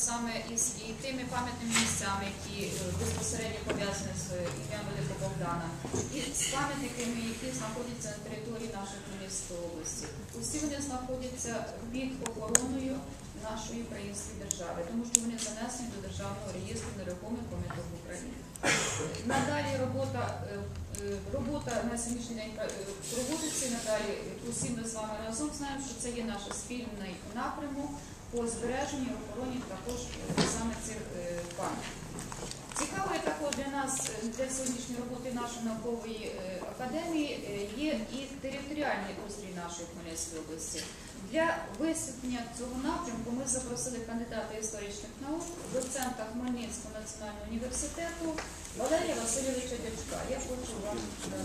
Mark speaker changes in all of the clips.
Speaker 1: Саме із тими пам'ятними місцями, які безпосередньо пов'язані з ім'ям Великого Богдана, і з пам'ятниками, які знаходяться на території нашої Хмельницької області. Усі вони знаходяться під охороною нашої української держави, тому що вони занесені до Державного реєстру нерухомих пам'яток України. Надалі робота на сьогоднішній день проводиться, і надалі усі ми з вами разом знаємо, що це є наш спільний напрямок по збереженню і охороні також саме цих пам'яток. Цікавою також для нас, для сьогоднішньої роботи нашої наукової академії, є і територіальний устрій нашої Хмельницької області. Для висвітлення цього напрямку ми запросили кандидата історичних наук, доцента Хмельницького національного університету Валерія Васильовича Дячка. Я хочу вам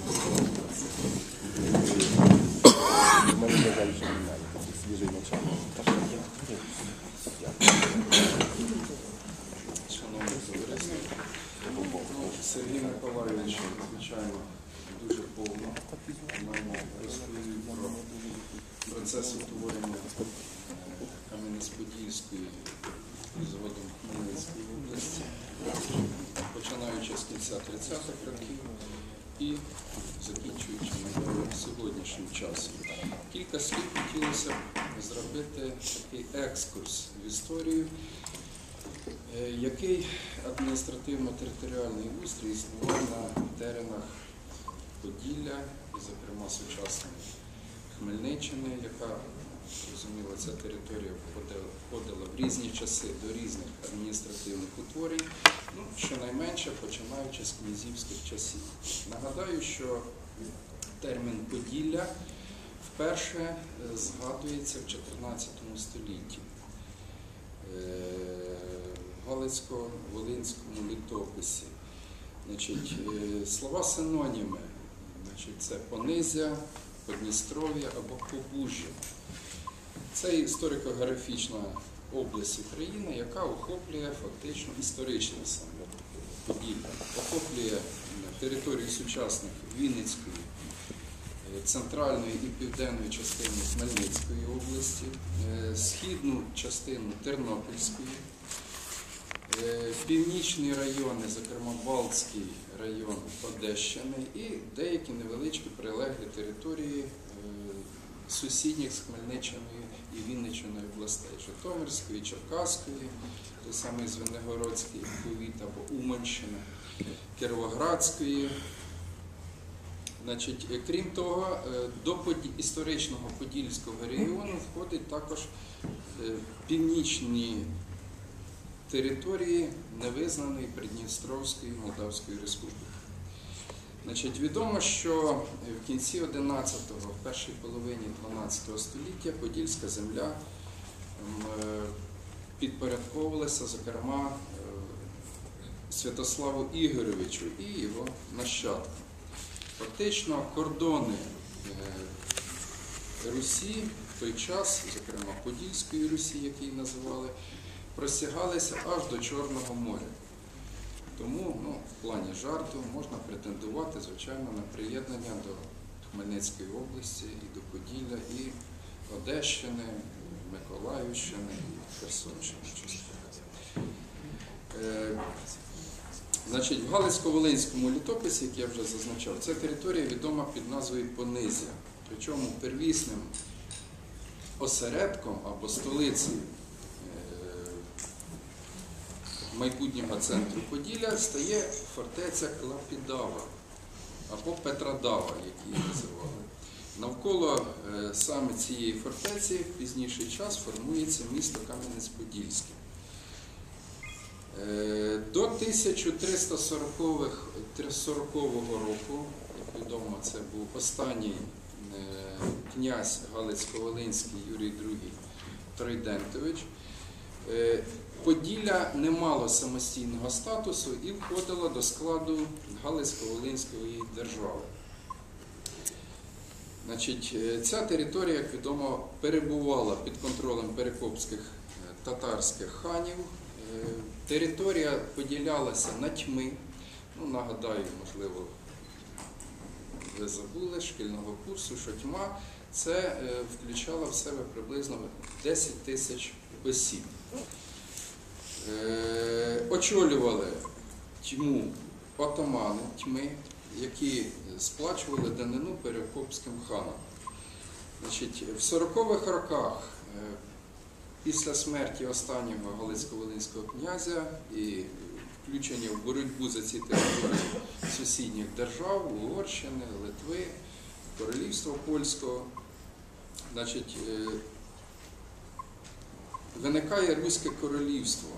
Speaker 2: Шановні товариство, Сергій Миколайович, звичайно, дуже повно нам розповів про процес утворення Кам'янець-Подільської і згодом Хмельницької області, починаючи з кінця 30-х років і закінчуючи сьогоднішнім часом. Кілька слів хотілося зробити такий екскурс в історію, який адміністративно-територіальний устрій існував на теренах Поділля, і, зокрема, сучасної Хмельниччини, яка, зрозуміло, ця територія входила в різні часи до різних адміністративних утворень, щонайменше починаючи з князівських часів. Нагадаю, що термін Поділля вперше згадується в 14 столітті в Галицько-Волинському літописі. Слова синоніми – це Понизя, Подністров'я або Побужжя. Це історико-географічна область України, яка охоплює фактично історичне саме Поділля. Охоплює територію сучасних Вінницької, центральної і південної частини Хмельницької області, східну частину Тернопільської, північні райони, зокрема Балтський район Одещини і деякі невеличкі прилеглі території сусідніх з Хмельниччиною і Вінниччиною областей, Житомирської, Черкаської, той самий Звенигородський повіт або Уманщина, Кіровоградської. Крім того, до історичного Подільського регіону входить також північні території невизнаної Придністровської Молдавської Республіки. Відомо, що в кінці 11-го, в першій половині 12 століття Подільська земля підпорядковувалася, зокрема, Святославу Ігоровичу і його нащадкам. Фактично, кордони Русі в той час, зокрема Подільської Русі, як її називали, простягалися аж до Чорного моря. Тому, в плані жарту, можна претендувати, звичайно, на приєднання до Хмельницької області, і до Поділля, і Одещини, Миколаївщини, і Херсонщини. В Галицько-Волинському літописі, як я вже зазначав, ця територія відома під назвою Понизя. Причому первісним осередком або столицею майбутнього центру Поділля стає фортеця Клапідава або Петродава, як її називали. Навколо саме цієї фортеці в пізніший час формується місто Кам'янець-Подільський. До 1340 року, як відомо, це був останній князь Галицько-Волинський Юрій II Тройдентович, Поділля не мало самостійного статусу і входило до складу Галицько-Волинської держави. Ця територія, як відомо, перебувала під контролем перекопських татарських ханів. Територія поділялася на тьми. Нагадаю, можливо, ви забули, шкільного курсу, що тьма це включало в себе приблизно 10 тисяч осіб. очолювали тьму отамани тьми, які сплачували данину перекопським ханам. Значить, в 40-х роках, після смерті останнього Галицько-Волинського князя і включення в боротьбу за ці території сусідніх держав, Угорщини, Литви, Королівства Польського, значить, виникає Руське королівство,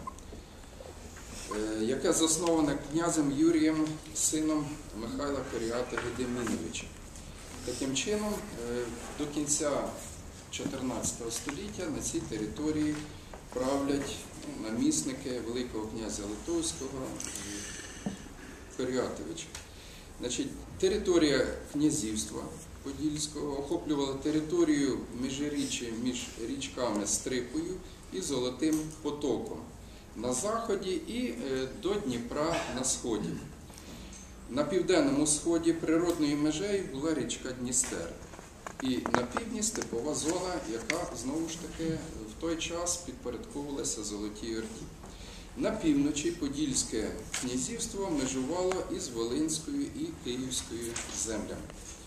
Speaker 2: яке засноване князем Юрієм, сином Михайла Коріата Гедеміновича. Таким чином, до кінця 14 століття на цій території правлять намісники Великого князя Литовського Коріатовича. Значить, територія князівства Подільського охоплювала територію між річками Стрипою і Золотим потоком на заході і до Дніпра на сході. На південному сході природною межею була річка Дністер. І на півдні степова зона, яка, знову ж таки, в той час підпорядковувалася Золотій Орді. На півночі Подільське князівство межувало із Волинською і Київською землями.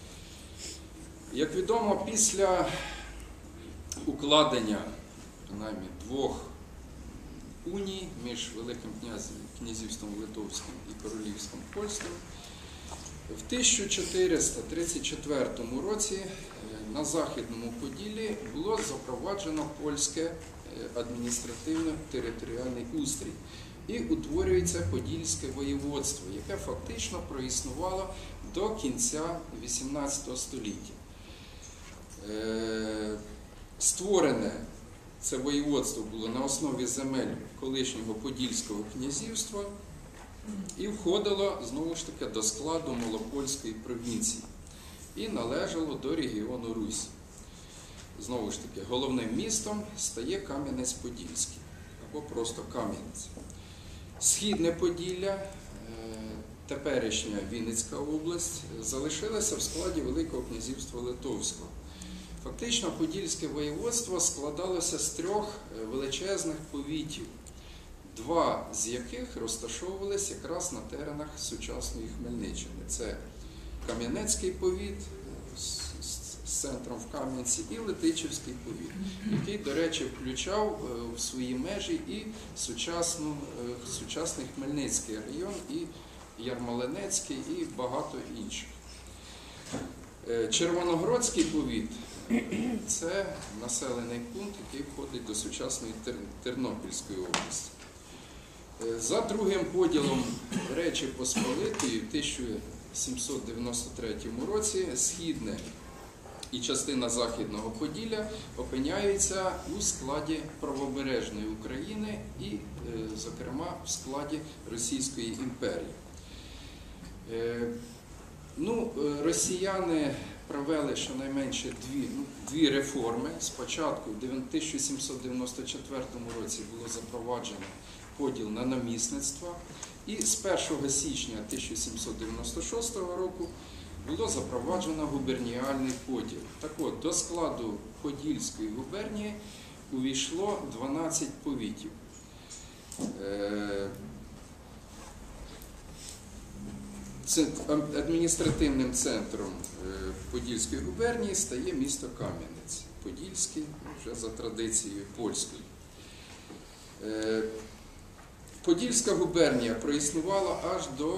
Speaker 2: Як відомо, після укладення, принаймні, двох уній між Великим князівством Литовським і Королівством Польським, в 1434 році на Західному Поділлі було запроваджено польське адміністративно-територіальний устрій і утворюється Подільське воєводство, яке фактично проіснувало до кінця XVIII століття. Створене це воєводство було на основі земель колишнього Подільського князівства і входило, знову ж таки, до складу Малопольської провінції і належало до регіону Русь. Знову ж таки, головним містом стає Кам'янець-Подільський, або просто Кам'янець. Східне Поділля, теперішня Вінницька область, залишилася в складі Великого князівства Литовського. Фактично, Подільське воєводство складалося з трьох величезних повітів, два з яких розташовувалися якраз на теренах сучасної Хмельниччини. Це Кам'янецький повіт з центром в Кам'янці і Летичівський повіт, який, до речі, включав в свої межі і сучасний Хмельницький район, і Ярмолинецький, і багато інших. Червоноградський повіт – це населений пункт, який входить до сучасної Тернопільської області. За другим поділом Речі Посполитої в 1793 році Східне і частина Західного Поділля опиняються у складі правобережної України і, зокрема, в складі Російської імперії. Росіяни провели щонайменше дві реформи. Спочатку в 1794 році було запроваджено поділ на намісництва, і з 1 січня 1796 року було запроваджено губерніальний поділ. Так от, до складу Подільської губернії увійшло 12 повітів. Адміністративним центром Подільської губернії стає місто Кам'янець. Подільський, вже за традицією польською. Подільська губернія проіснувала аж до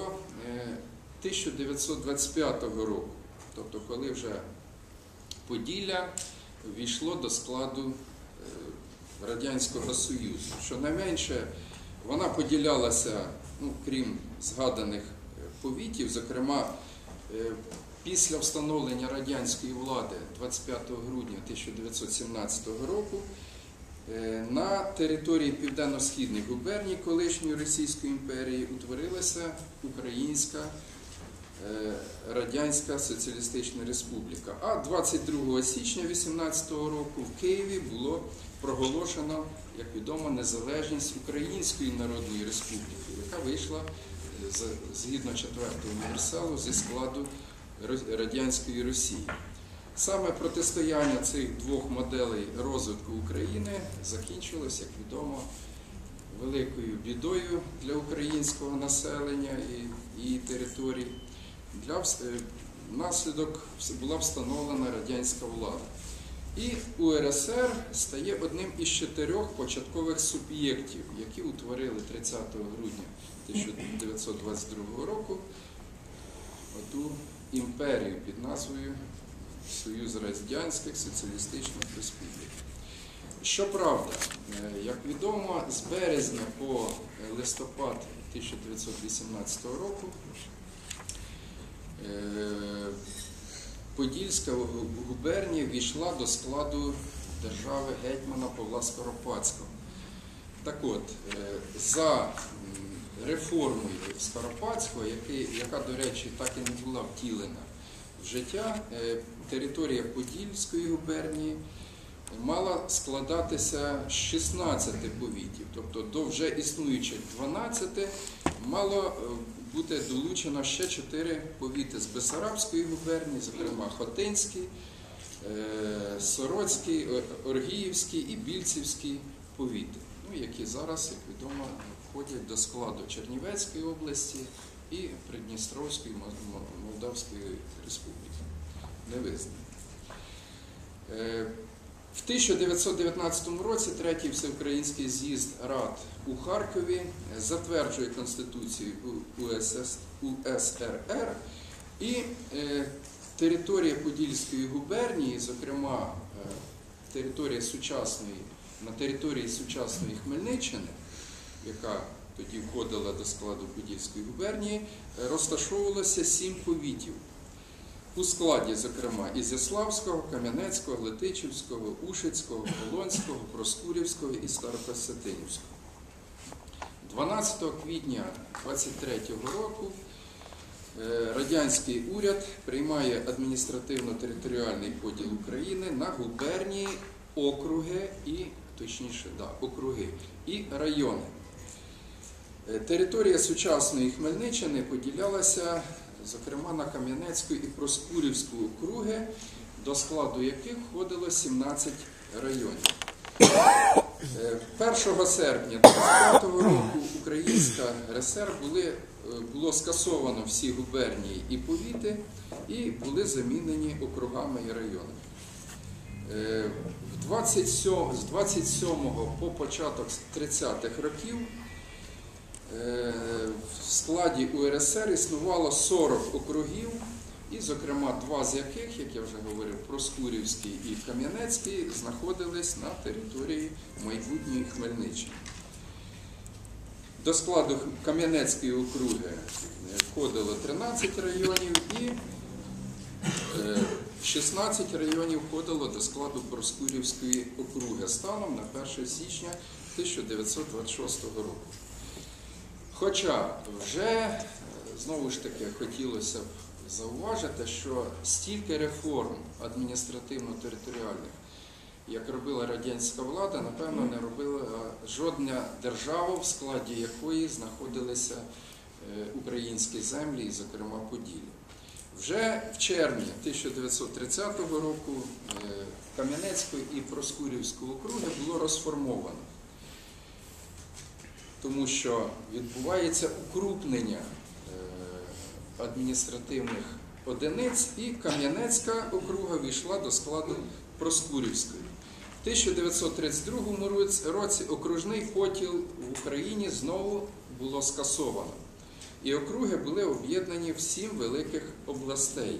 Speaker 2: 1925 року, тобто коли вже Поділля ввійшло до складу Радянського Союзу. Щонайменше вона поділялася, крім згаданих повітів, зокрема, після встановлення радянської влади 25 грудня 1917 року на території південно-східних губерній колишньої Російської імперії утворилася Українська Радянська Соціалістична Республіка. А 22 січня 1918 року в Києві було проголошено, як відомо, незалежність Української Народної Республіки, яка вийшла згідно 4-го універсалу зі складу Радянської Росії. Саме протистояння цих двох моделей розвитку України закінчилось, як відомо, в великою бідою для українського населення і територій. Внаслідок була встановлена радянська влада. І УРСР стає одним із 4 початкових суб'єктів, які утворили 30 грудня 1922 року оту імперію під назвою Союз Радянських Соціалістичних Республік. Щоправда, як відомо, з березня по листопад 1918 року Подільська губернія війшла до складу держави гетьмана Павла Скоропадського. Так от, за реформою Скоропадського, яка, до речі, так і не була втілена в життя, територія Подільської губернії мала складатися з 16 повітів, тобто до вже існуючих 12 мало бути долучено ще 4 повіти з Бессарабської губернії, зокрема Хотинський, Сороцький, Оргіївський і Більцівський повіти, які зараз, як відомо, входять до складу Чернівецької області і Придністровської Молдавської Республіки. Не визнані. В 1919 році Третій Всеукраїнський з'їзд Рад у Харкові затверджує Конституцію УСРР, і територія Подільської губернії, зокрема на території сучасної Хмельниччини, яка тоді входила до складу Подільської губернії, розташовувалося 7 повітів. У складі, зокрема, Ізяславського, Кам'янецького, Летичівського, Ушицького, Полонського, Проскурівського і Старокостянтинівського. 12 квітня 1923 року радянський уряд приймає адміністративно-територіальний поділ України на губернії, округи і райони. Територія сучасної Хмельниччини поділялася, зокрема, на Кам'янецьку і Проскурівську округи, до складу яких входило 17 районів. 1 серпня 1925 року Українська РСР було скасовано всі губернії і повіти і були замінені округами і районами. З 27 по початок 30-х років в складі УРСР існувало 40 округів, і, зокрема, 2 з яких, як я вже говорив, Проскурівський і Кам'янецький, знаходились на території майбутньої Хмельниччини. До складу Кам'янецької округи входило 13 районів і 16 районів входило до складу Проскурівської округи станом на 1 січня 1926 року. Хоча вже, знову ж таки, хотілося б зауважити, що стільки реформ адміністративно-територіальних, як робила радянська влада, напевно, не робила жодна держава, в складі якої знаходилися українські землі, і, зокрема, Поділля. Вже в червні 1930 року Кам'янецьку і Проскурівську округи було розформовано, тому що відбувається укрупнення адміністративних одиниць, і Кам'янецька округа війшла до складу Проскурівської. В 1932 році окружний поділ в Україні знову було скасовано, і округи були об'єднані в 7 великих областей.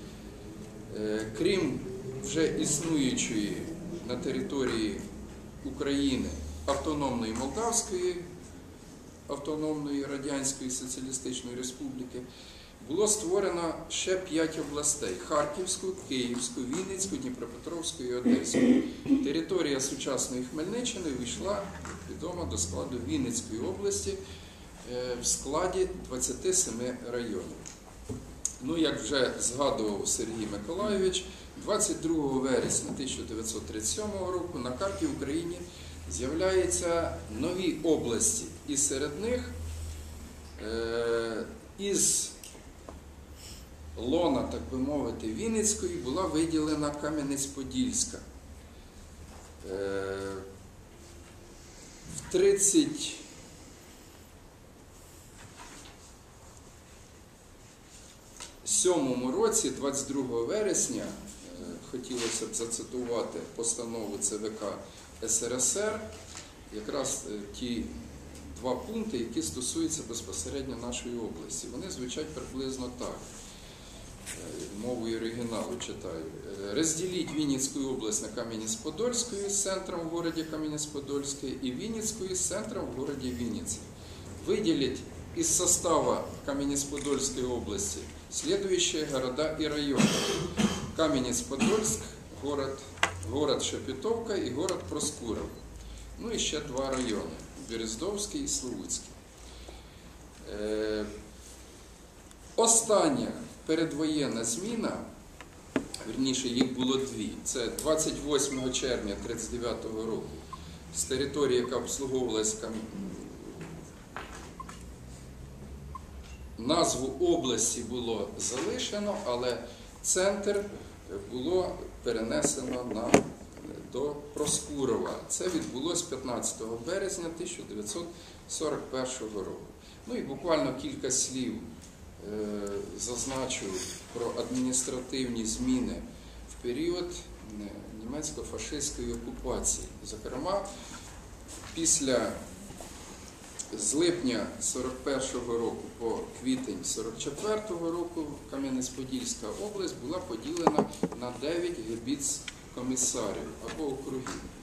Speaker 2: Крім вже існуючої на території України Автономної Молдавської, Автономної Радянської Соціалістичної Республіки, було створено ще 5 областей – Харківську, Київську, Вінницьку, Дніпропетровську і Одеську. Територія сучасної Хмельниччини війшла, відомо, до складу Вінницької області в складі 27 районів. Як вже згадував Сергій Миколайович, 22 вересня 1937 року на карті України з'являються нові області, і серед них із лона, так би мовити, Вінницької була виділена Кам'янець-Подільська. В 2007 році, 22 вересня, хотілося б зацитувати постанову ЦВК СРСР, якраз ті два пункти, які стосуються безпосередньо нашої області. Вони звучать приблизно так. Мовою оригіналу читаю. Розділіть Вінницьку область на Кам'янець-Подольську з центром в городе Кам'янець-Подольський и Винницкую с центром в городе Винница. Выделить из состава Кам'янець-Подольской области следующие города и районы. Кам'янець-Подольск, город Шепетовка и город Проскуров. Ну і ще два райони – Берездовський і Славутський. Остання передвоєнна зміна, вірніше, їх було дві. Це 28 червня 1939 року з території, яка обслуговувалась назву області було залишено, але центр було перенесено до Проскурова. Це відбулося 15 березня 1941 року. Ну і буквально кілька слів зазначу про адміністративні зміни в період німецько-фашистської окупації. Зокрема, з липня 41-го року по квітень 44-го року Кам'янець-Подільська область була поділена на 9 гебіц-комісарів або округів.